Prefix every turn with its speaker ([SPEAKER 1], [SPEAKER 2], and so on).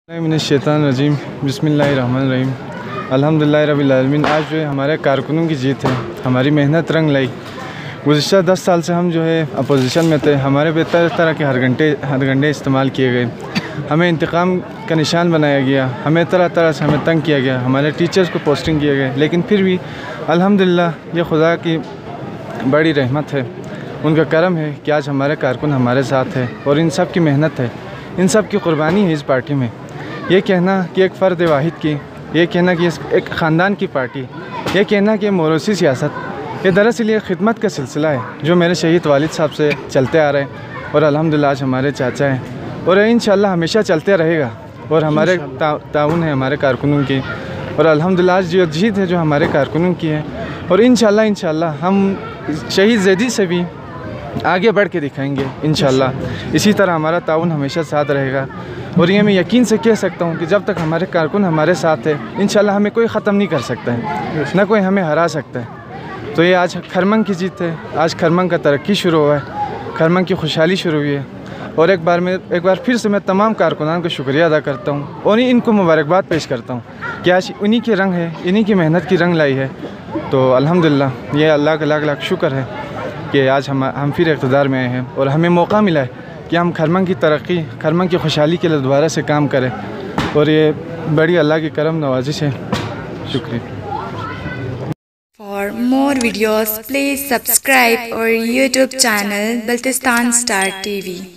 [SPEAKER 1] मिनश्शैतानिर्रजीम बिस्मिल्लाहिर्रहमानिर्रहीम अल्हम्दुलिल्लाहि रब्बिल आलमीन। आज जो है हमारे कारकुनों की जीत है, हमारी मेहनत रंग लाई। गुज़िश्ता 10 साल से हम जो है अपोजिशन में थे, हमारे पे तरह के हरगंडे इस्तेमाल किए गए, हमें इंतकाम का निशान बनाया गया, हमें तरह तरह से हमें तंग किया गया, हमारे टीचर्स को पोस्टिंग किए गए। लेकिन फिर भी अल्हम्दुलिल्लाह ये खुदा की बड़ी रहमत है, उनका करम है कि आज हमारे कारकुन हमारे साथ है और इन सब की मेहनत है, इन सब की कुर्बानी है इस पार्टी में। ये कहना कि एक फ़र्द वाहिद की, ये कहना कि एक ख़ानदान की पार्टी, ये कहना कि मोरूसी सियासत, ये दरअसल ये खिदमत का सिलसिला है जो मेरे शहीद वालिद साहब से चलते आ रहे हैं और अल्हम्दुलिल्लाह आज हमारे चाचा हैं और इंशाअल्लाह हमेशा चलते रहेगा। और हमारे ताउन है हमारे कारकुनों की और अल्हम्दुलिल्लाह आज जो जीत है जो हमारे कारकुनों की है और इंशाअल्लाह हम शहीद ज़ैदी से भी आगे बढ़ के दिखाएंगे इंशाअल्लाह। इसी तरह हमारा ताउन हमेशा साथ रहेगा और ये मैं यकीन से कह सकता हूँ कि जब तक हमारे कारकुन हमारे साथ है इंशाअल्लाह हमें कोई ख़त्म नहीं कर सकता है, ना कोई हमें हरा सकता है। तो ये आज खरमंग की जीत है, आज खरमंग का तरक्की शुरू हुआ है, खरमंग की खुशहाली शुरू हुई है। और एक बार फिर से मैं तमाम कारकुनान को शुक्रिया अदा करता हूँ और इनको मुबारकबाद पेश करता हूँ कि आज उन्हीं के रंग है, इन्हीं की मेहनत की रंग लाई है। तो अल्हम्दुलिल्लाह ये अल्लाह का लाख लाख शुक्र है कि आज हम फिर इक़्तिदार में आए हैं और हमें मौका मिला है कि हम खरमंग की तरक्की, खरमंग की खुशहाली के लिए दोबारा से काम करें और ये बड़ी अल्लाह की करम नवाजिश है। शुक्रिया।
[SPEAKER 2] For more videos, please subscribe our YouTube channel Baltistan Star TV.